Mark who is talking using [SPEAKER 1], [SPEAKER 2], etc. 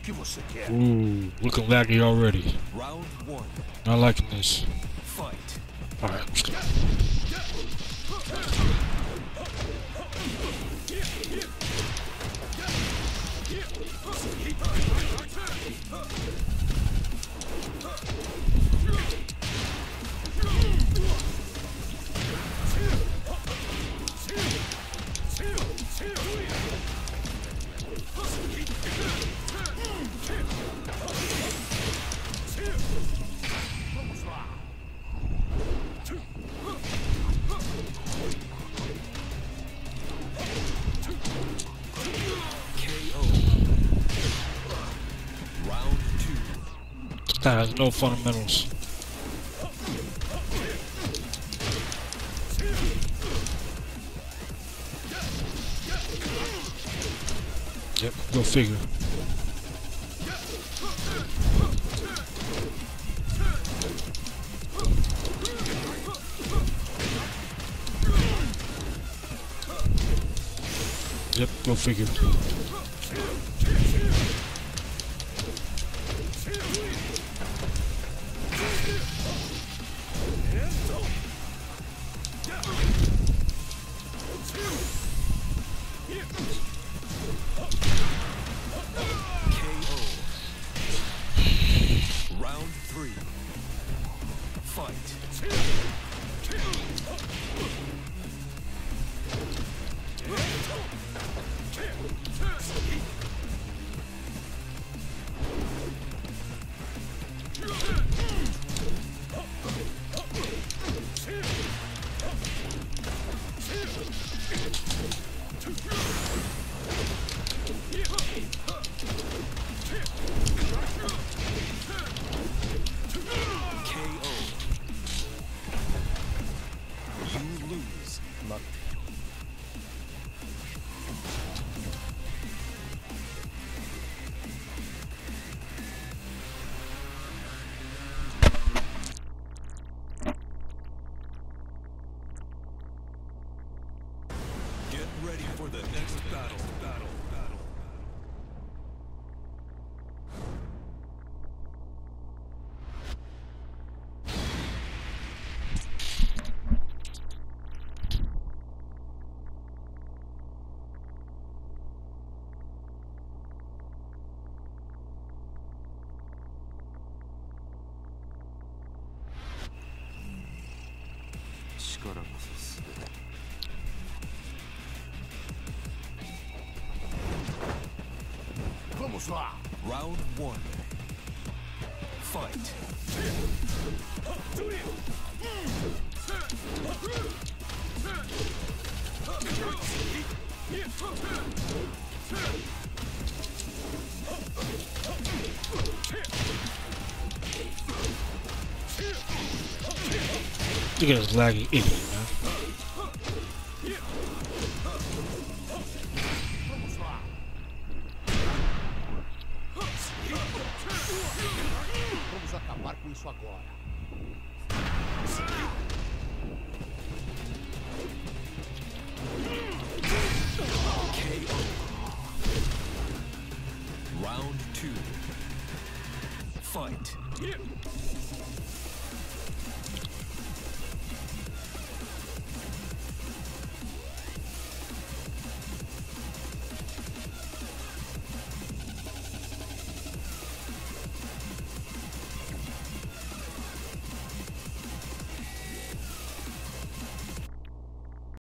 [SPEAKER 1] Ooh, looking laggy already.
[SPEAKER 2] Round 1.
[SPEAKER 1] Not liking this.
[SPEAKER 2] Fight.
[SPEAKER 1] Alright, let's go. That has no fundamentals. Yep, go figure. Yep, go figure.
[SPEAKER 2] Round 3. Fight. Get ready for the next battle.
[SPEAKER 3] Vamos lá.
[SPEAKER 2] Round 1. Fight.
[SPEAKER 1] Look at this laggy idiot, man.
[SPEAKER 3] Vamos acabar com isso agora.
[SPEAKER 2] KO. Round 2. Fight.